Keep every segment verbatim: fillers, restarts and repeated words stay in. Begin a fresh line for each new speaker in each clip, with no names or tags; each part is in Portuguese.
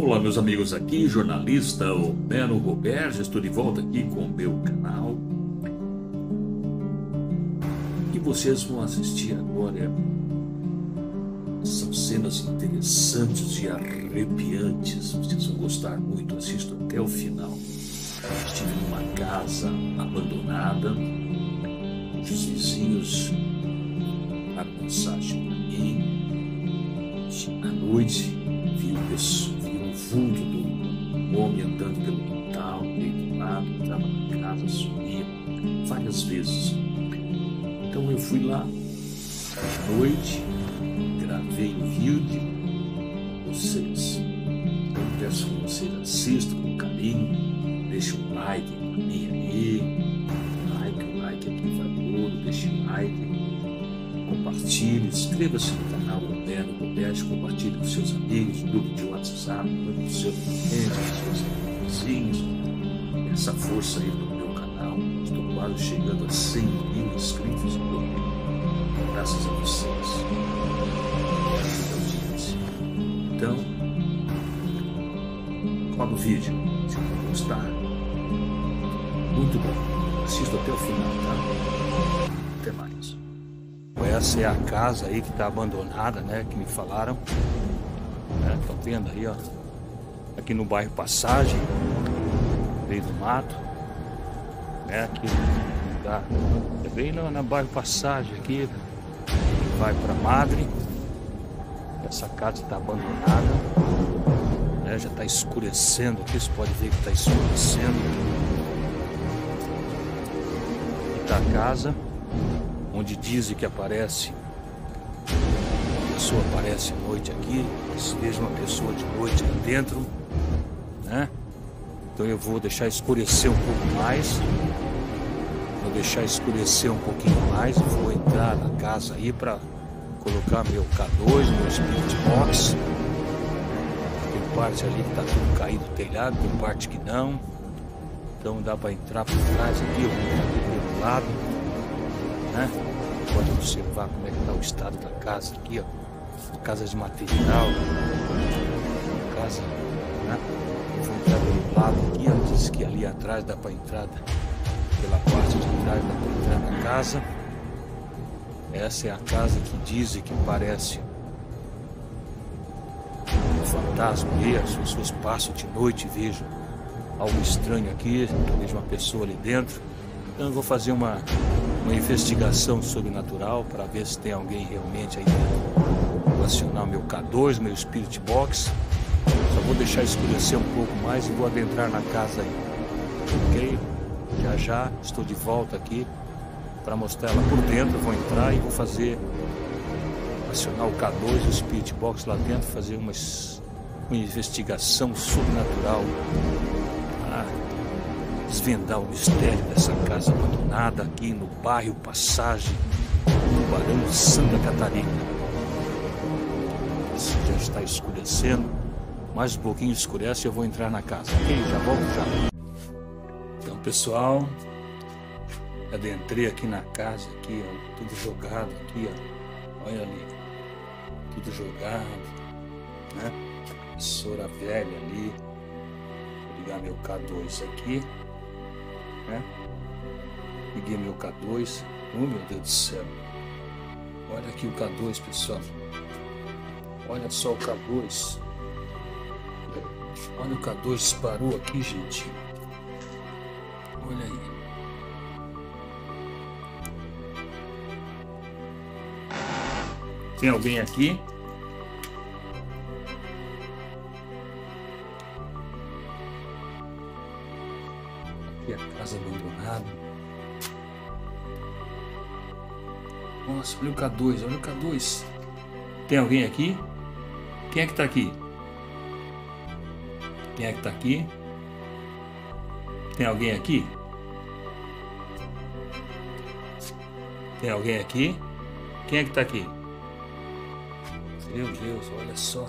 Olá, meus amigos, aqui jornalista Homero Roberto, estou de volta aqui com o meu canal e vocês vão assistir agora. São cenas interessantes e arrepiantes, vocês vão gostar muito, assistam até o final. Estive numa casa abandonada, os vizinhos a mensagem para mim. À noite vi o pessoal, o vulto do homem andando pelo quintal, do lado, entrava na casa, sumia várias vezes. Então eu fui lá à noite, gravei o vídeo. Vocês, eu peço que vocês assistam com carinho, deixem um like para mim aí, like, o like é que faz ouro, deixe um like, compartilhe, inscreva-se no canal Homero Roberto, compartilhe com seus amigos, grupo de WhatsApp, grupo dos seus clientes, dos seus vizinhos. Essa força aí do meu canal, estou quase chegando a cem mil inscritos, graças a vocês. Então, roda o vídeo, se você gostar, muito bom, assista até o final, tá? Até mais. Essa é a casa aí que está abandonada, né? Que me falaram. Estão vendo aí, ó. Aqui no bairro Passagem, no meio do mato. Né? Aqui no lugar. É bem no, na bairro Passagem aqui. Vai para Madre. Essa casa está abandonada. Né? Já está escurecendo aqui. Você pode ver que está escurecendo. Aqui está a casa onde dizem que aparece, uma pessoa aparece à noite aqui, se veja uma pessoa de noite aqui dentro, né? Então eu vou deixar escurecer um pouco mais, vou deixar escurecer um pouquinho mais, e vou entrar na casa aí para colocar meu K dois, meu Spirit Box. Tem parte ali que está tudo caído do telhado, tem parte que não, então dá para entrar por trás aqui, eu vou entrar aqui do lado. Né? Pode observar como é que está o estado da casa aqui, ó. Casa de material, casa, né? Eu vou entrar pelo lado aqui, ó. Diz que ali atrás dá para entrar, pela parte de trás dá para entrar na casa. Essa é a casa que dizem que parece um fantasma aí, as pessoas passam de noite e vejam algo estranho aqui, vejo uma pessoa ali dentro. Então eu vou fazer uma, uma investigação sobrenatural para ver se tem alguém realmente aí dentro. Vou acionar o meu K dois, meu Spirit Box. Só vou deixar escurecer um pouco mais e vou adentrar na casa aí. Ok? Já já estou de volta aqui para mostrar ela por dentro. Eu vou entrar e vou fazer, acionar o K dois, o Spirit Box lá dentro, fazer uma, uma investigação sobrenatural. Ah, desvendar o mistério dessa casa abandonada aqui no bairro Passagem, no Barão de Santa Catarina. Já está escurecendo, mais um pouquinho escurece e eu vou entrar na casa. Ok, já volto já. Então, pessoal, adentrei aqui na casa, aqui, ó, tudo jogado aqui, ó. Olha ali, tudo jogado, né? Vassoura velha ali. Vou ligar meu K dois aqui. Né? Liguei meu K dois. Oh, meu Deus do céu. Olha aqui o K dois, pessoal. Olha só o K dois. Olha o K dois disparou aqui, gente. Olha aí. Tem alguém aqui? Aqui a casa abandonada. Nossa, olha o K dois, olha o K dois. Tem alguém aqui? Quem é que tá aqui? Quem é que tá aqui? Tem alguém aqui? Tem alguém aqui? Quem é que tá aqui? Meu Deus, olha só.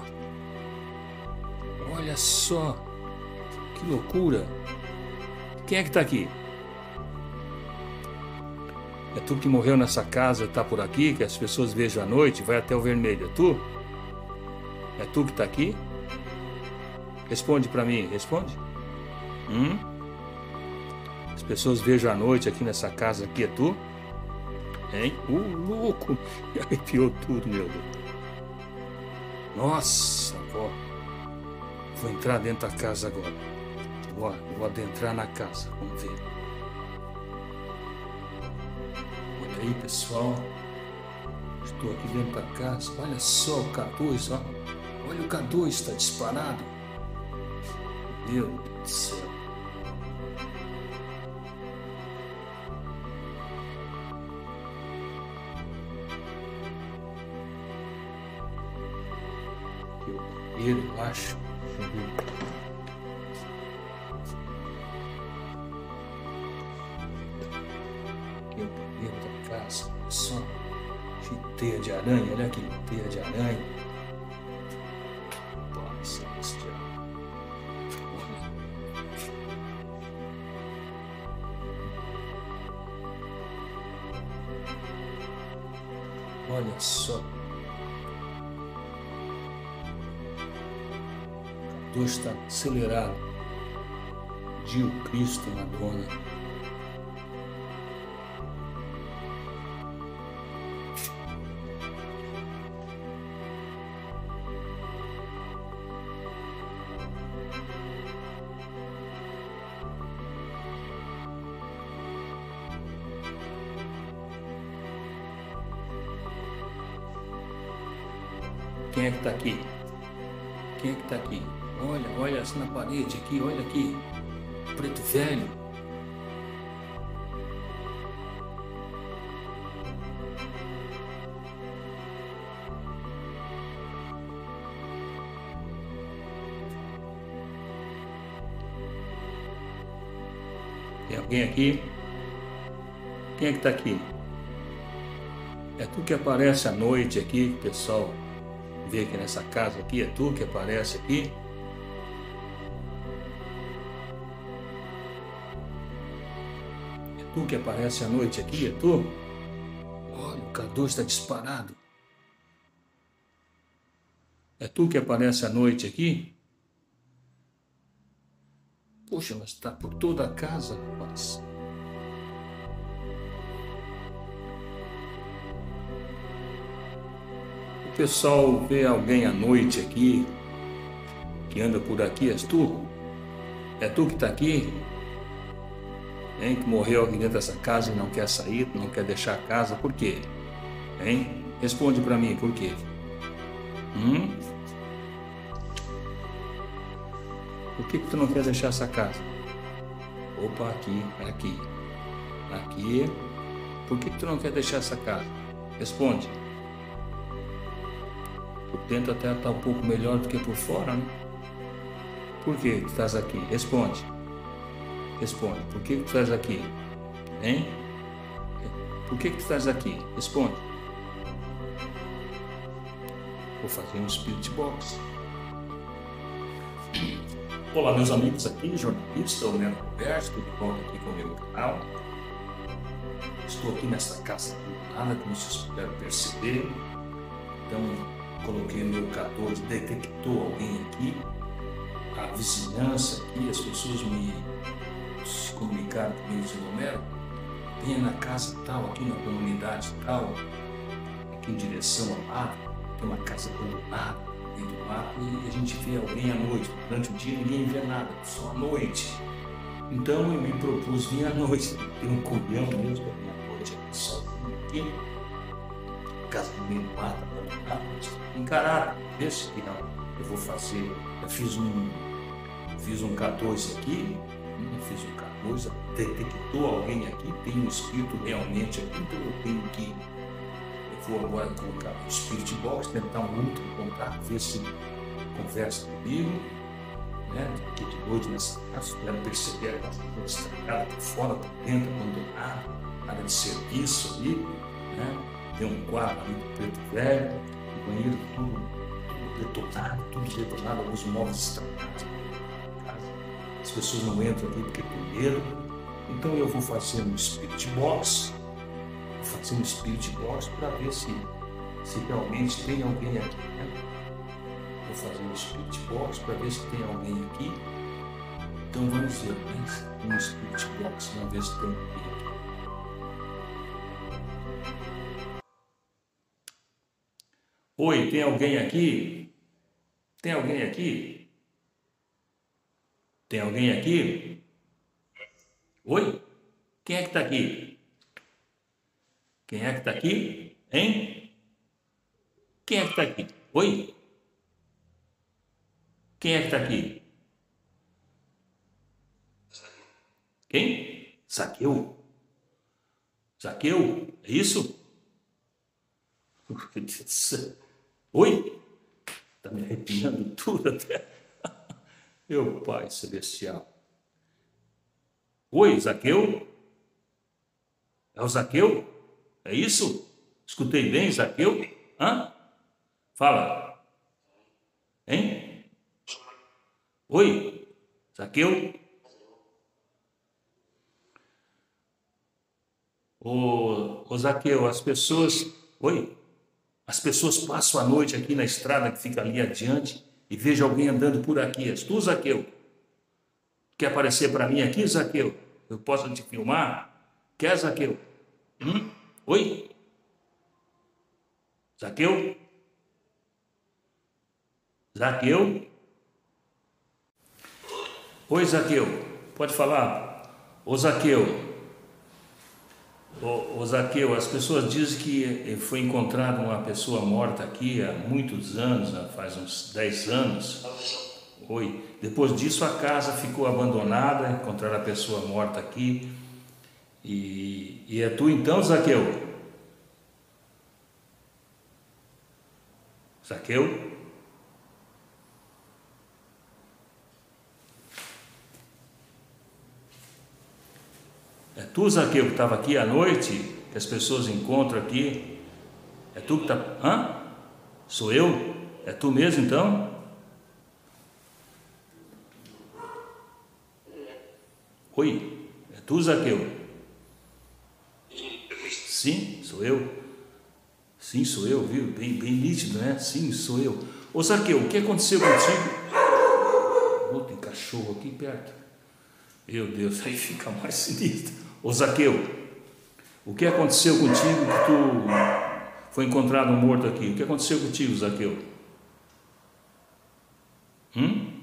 Olha só. Que loucura. Quem é que tá aqui? É tu que morreu nessa casa, tá por aqui, que as pessoas vejam à noite, vai até o vermelho. É tu? É tu que tá aqui?
Responde para mim, responde. Hum? As pessoas vejam à noite aqui nessa casa aqui, é tu? Hein? Uh, louco! Me arrepiou tudo, meu Deus. Nossa, ó. Vou entrar dentro da casa agora. Vou, vou adentrar na casa, vamos ver. Olha aí, pessoal. Estou aqui dentro da casa. Olha só o K dois, ó. Olha o K dois, está disparado. Meu Deus do céu. Eu acho. Aqui é o banheiro da casa. Olha só. Cheio de teia de aranha. Olha aqui. Teia de aranha. Pai celestial. Olha só. Deus está acelerado. Dio Cristo Madonna. Quem é que está aqui? Quem é que está aqui? Olha, olha assim na parede aqui, olha aqui. Preto velho. Tem alguém aqui? Quem é que está aqui? É tu que aparece à noite aqui, pessoal. Vê aqui nessa casa aqui, é tu que aparece aqui? Tu que aparece à noite aqui, é tu? Olha, o K dois está disparado. É tu que aparece à noite aqui? Poxa, mas está por toda a casa, rapaz. O pessoal vê alguém à noite aqui, que anda por aqui, és tu? É tu que está aqui? Hein, que morreu aqui dentro dessa casa e não quer sair, não quer deixar a casa, por quê? Hein? Responde para mim, por quê? Hum? Por que que tu não quer deixar essa casa? Opa, aqui, aqui, aqui. Por que que tu não quer deixar essa casa? Responde. Por dentro até está um pouco melhor do que por fora, né? Por que tu estás aqui? Responde. Responde. Por que que tu estás aqui? Hein? Por que que tu estás aqui? Responde. Vou fazer um Spirit Box. Olá, meus amigos aqui, jornalista, o Neno Roberto, tudo bom aqui com o meu canal. Estou aqui nessa casa abandonada, como vocês puderam perceber. Então, coloquei meu K dois, detectou alguém aqui. A vizinhança aqui, as pessoas me se comunicaram comigo, dizendo: Homero, venha na casa tal, aqui na comunidade tal, aqui em direção ao mato, tem uma casa abandonada dentro do mato, e a gente vê alguém à noite. Durante o dia ninguém vê nada, só à noite. Então eu me propus vir à noite, ter um colhão mesmo, à noite aqui sozinho aqui, casa no meio do mato, abandonada, encarar, esse que não, eu vou fazer, eu fiz um, fiz um K dois aqui, eu fiz um K dois, detectou alguém aqui, tem um espírito realmente aqui, então eu tenho que, eu vou agora colocar o Spirit Box, tentar um último contato, ver se conversa comigo, né? Aqui de noite nessa casa, quero perceber a casa toda estragada, por fora, por dentro, abandonada, nada de serviço ali, né? Tem um quarto ali do preto velho, o banheiro tudo, tudo detonado, tudo detonado, alguns móveis estragados. As pessoas não entram aqui porque tem medo. Então eu vou fazer um Spirit Box, vou fazer um Spirit Box para ver se, se realmente tem alguém aqui, né?
Estou fazendo Spirit Box para ver se tem alguém aqui. Então vamos ver, mas no Spirit Box, vamos ver se tem alguém aqui. Oi, tem alguém aqui? Tem alguém aqui? Tem alguém aqui? Oi? Quem é que está aqui? Quem é que está aqui? Hein? Quem é que está aqui? Oi? Quem é que está aqui? Quem? Zaqueu? Zaqueu? É isso? Oi? Está me arrepiando tudo até. Meu Pai Celestial. Oi, Zaqueu? É o Zaqueu? É isso? Escutei bem, Zaqueu? Hã? Fala. Hein? Oi, Zaqueu? Ô, ô Zaqueu, as pessoas... Oi? As pessoas passam a noite aqui na estrada que fica ali adiante e vejo alguém andando por aqui. És tu, Zaqueu? Quer aparecer para mim aqui, Zaqueu? Eu posso te filmar? Quer, Zaqueu? Hum? Oi? Zaqueu? Zaqueu? Oi, Zaqueu. Pode falar. Ô, Zaqueu. Ô, ô, Zaqueu, as pessoas dizem que foi encontrada uma pessoa morta aqui há muitos anos, faz uns dez anos. Oi. Depois disso a casa ficou abandonada, encontraram a pessoa morta aqui. E, e é tu então, Zaqueu? Zaqueu? É tu, Zaqueu, que estava aqui à noite, que as pessoas encontram aqui? É tu que está... Hã? Sou eu? É tu mesmo, então? Oi? É tu, Zaqueu? Sim, sou eu. Sim, sou eu, viu? Bem, bem nítido, né? Sim, sou eu. Ô, Zaqueu, o que aconteceu contigo? Oh, tem cachorro aqui perto. Meu Deus, aí fica mais sinistro. Ô, Zaqueu, o que aconteceu contigo que tu foi encontrado morto aqui? O que aconteceu contigo, Zaqueu? Hum?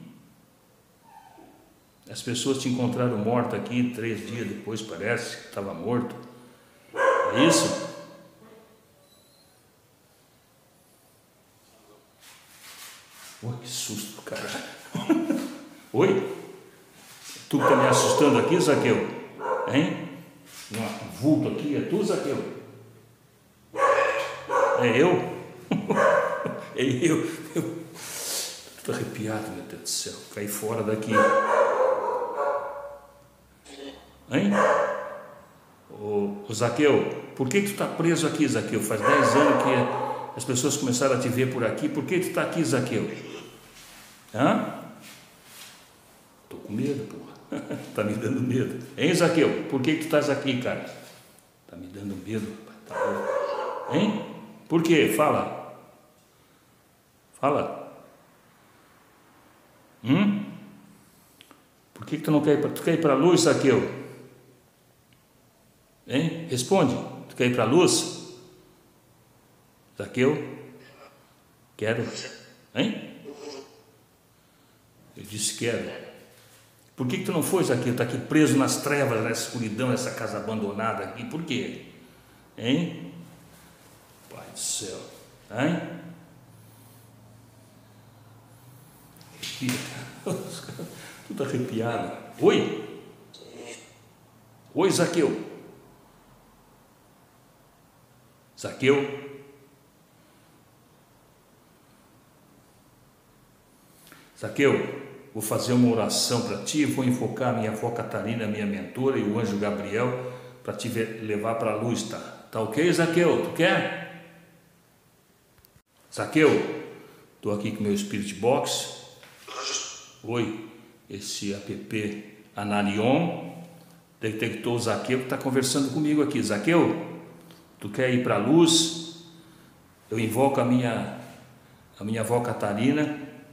As pessoas te encontraram morto aqui três dias depois, parece que estava morto. É isso? Oi, que susto, cara. Oi? Tu que está me assustando aqui, Zaqueu? Hein? Um vulto aqui, é tu, Zaqueu? É eu? É eu? Eu estou arrepiado, meu Deus do céu. Caí fora daqui. Hein? Ô, ô Zaqueu, por que, que tu está preso aqui, Zaqueu? Faz dez anos que as pessoas começaram a te ver por aqui. Por que tu está aqui, Zaqueu? Hã? Estou com medo, porra. Está me dando medo. Hein, Zaqueu? Por que, que tu estás aqui, cara? Está me dando medo. Tá bom. Hein? Por quê? Fala. Fala. Hum? Por que, que tu não quer ir para... Tu quer ir para a luz, Zaqueu? Hein? Responde. Tu quer ir para a luz? Zaqueu? Quero. Hein? Eu disse quero. Por que, que tu não foi, Zaqueu? Está aqui preso nas trevas, nessa escuridão, nessa casa abandonada aqui. Por quê? Hein? Pai do céu. Hein? Tudo arrepiado. Oi? Oi, Zaqueu. Zaqueu? Zaqueu, vou fazer uma oração para ti, vou invocar a minha avó Catarina, minha mentora, e o anjo Gabriel, para te levar para a luz, tá? Tá ok, Zaqueu? Tu quer? Zaqueu, estou aqui com meu Spirit Box. Oi, esse app Anarion detectou o Zaqueu que está conversando comigo aqui. Zaqueu, tu quer ir para a luz? Eu invoco a minha, a minha avó Catarina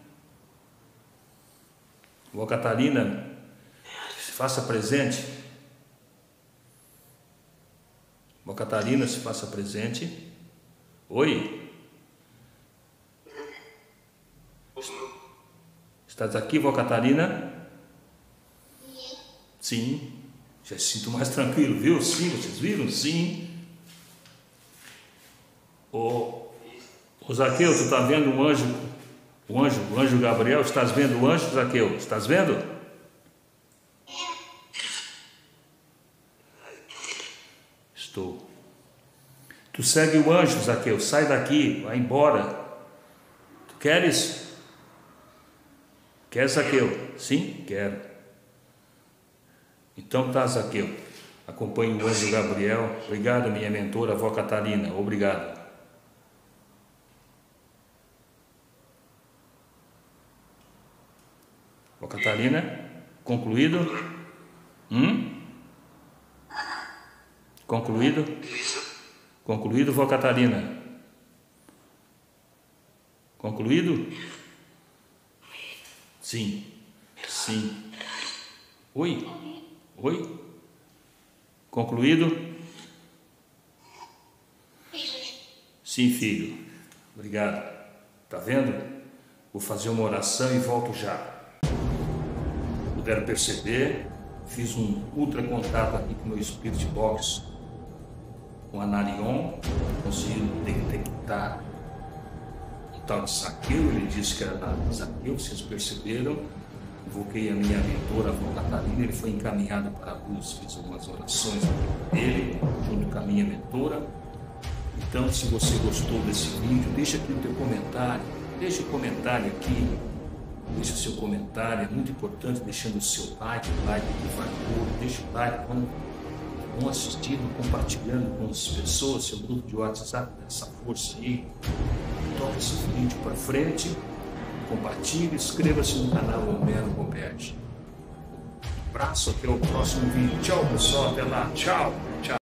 Vó Catarina, se faça presente. Vó Catarina, se faça presente. Oi? Estás aqui, Vó Catarina? Sim. Já se sinto mais tranquilo, viu? Sim, vocês viram? Sim. Ô, ô Zaqueu, tu tá vendo um anjo? O anjo, o anjo Gabriel? Estás vendo o anjo, Zaqueu? Estás vendo? Estou. Tu segue o anjo, Zaqueu. Sai daqui, vai embora. Tu queres? Quer, Zaqueu? Sim? Quero. Então tá, Zaqueu. Acompanhe o anjo Gabriel. Obrigado, minha mentora, Vó Catarina. Obrigado. Vó Catarina, concluído? Hum? Concluído? Concluído, Vó Catarina? Concluído? Sim. Sim. Oi? Oi? Concluído? Sim, filho. Obrigado. Tá vendo? Vou fazer uma oração e volto já. Puderam perceber, fiz um ultra contato aqui com o meu Spirit Box, com a Narion, consegui detectar o tal de Zaqueu. Ele disse que era da Zaqueu, vocês perceberam. Invoquei a minha mentora, a Vó Catarina, ele foi encaminhado para a luz, fiz algumas orações dele, junto com a minha mentora. Então, se você gostou desse vídeo, deixa aqui o teu comentário, deixa o comentário aqui, deixa o seu comentário, é muito importante, deixando o seu like, o like que vai por, deixa o like, vão, vão assistindo, compartilhando com as pessoas, seu grupo de WhatsApp, essa força aí, toca esse vídeo para frente. Compartilhe, inscreva-se no canal Homero Roberti. Um abraço, até o próximo vídeo. Tchau, pessoal, até lá, tchau!